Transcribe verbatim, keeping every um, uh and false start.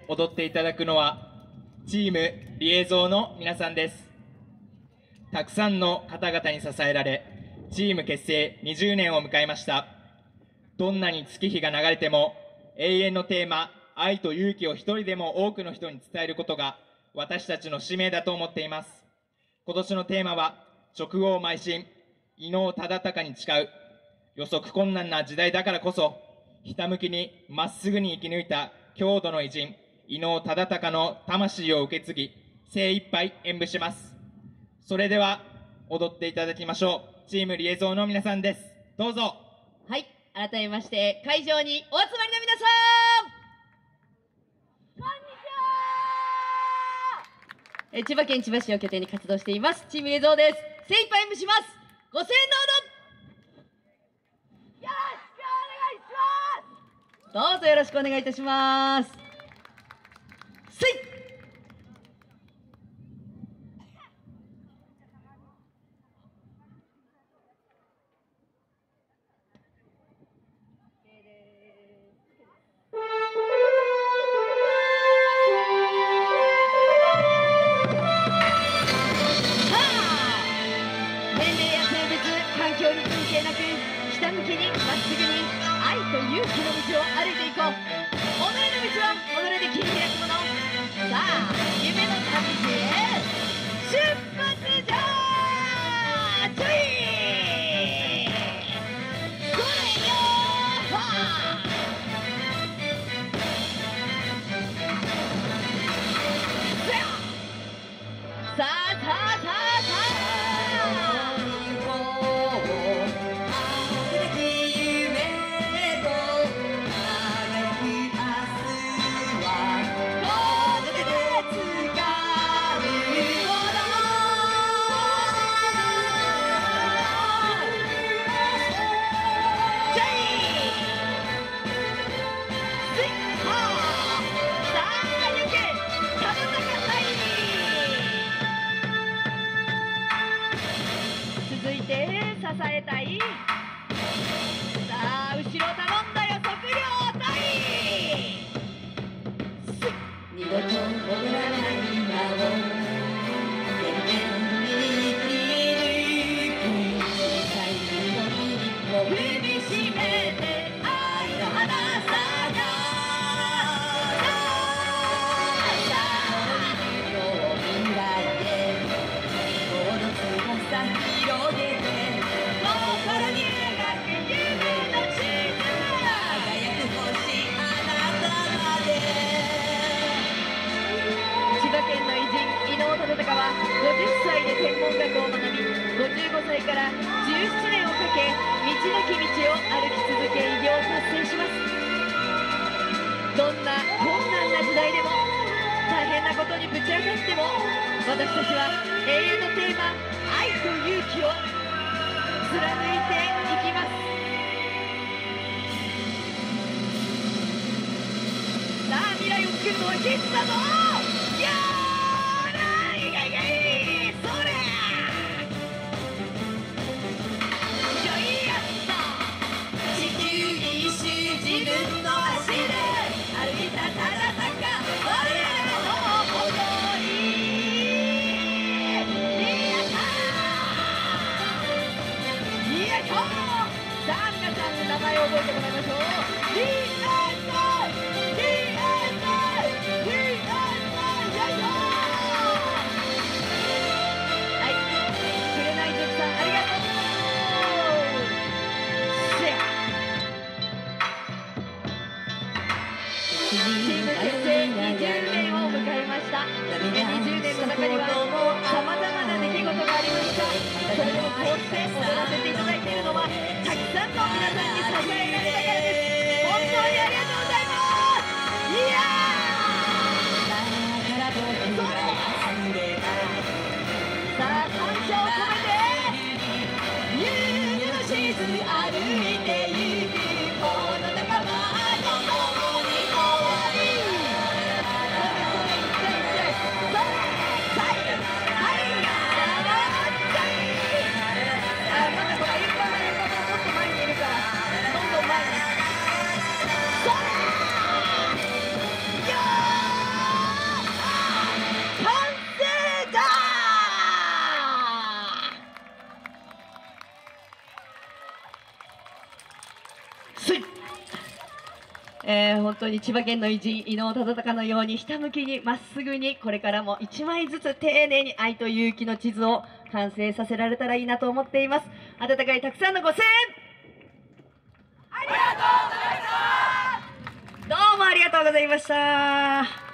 踊っていただくのはチームリエゾーの皆さんです。たくさんの方々に支えられチーム結成にじゅうねんを迎えました。どんなに月日が流れても永遠のテーマ、愛と勇気を一人でも多くの人に伝えることが私たちの使命だと思っています。今年のテーマは直号邁進、伊能忠敬に誓う。予測困難な時代だからこそひたむきにまっすぐに生き抜いた郷土の偉人伊能忠敬の魂を受け継ぎ精一杯演舞します。それでは踊っていただきましょう。チームリエゾーの皆さんです。どうぞ。 はい、改めまして会場にお集まりの皆さん、こんにちは。え千葉県千葉市を拠点に活動していますチームリエゾーです。精一杯演舞します。ご声援どうぞ。よろしくお願いします。どうぞよろしくお願いいたします。せい。ひたむきにまっすぐに愛と勇気の道を歩いていこう。己の道は己で切り開くもの。さあ夢の旅へ出発じゃー。ちょいそれよー。はーさあさあさあさあ続いて支えたい。さあ後ろ頼んだよ測量隊。二度と戻らない今を懸命に生き抜く。最後の一歩踏みしめて愛の花咲かごじゅっさいで天文学を学び、ごじゅうごさいからじゅうななねんをかけ道なき道を歩き続け偉業を達成します。どんな困難な時代でも大変なことにぶち当たっても私たちは永遠のテーマ愛と勇気を貫いていきます。さあ未来を作るのはキッズだぞ。いやー名前を覚えてもらいましょう。リーアンリーアンリーアンよいしょ。はい、紅塾さんありがとう。せやチーム結成にじゅうねんを迎えました。にじゅうねんの中にはさまざまな出来事がありました。それでもこうして踊らせていただいているのはたくさんの皆さんに支えられたからです。本当にありがとうございます。いやーそれさあ感謝を込めて夕のしず歩いてゆくこの仲間と共に終わり。それそれいっちゃいっちゃいそれはいはいあまだほらいっぱい前もっと前にいるからどんどん前にえー、本当に千葉県の偉人伊能忠敬のようにひたむきにまっすぐにこれからもいちまいずつ丁寧に愛と勇気の地図を完成させられたらいいなと思っています。温かいたくさんのご声援ありがとうございました。どうもありがとうございました。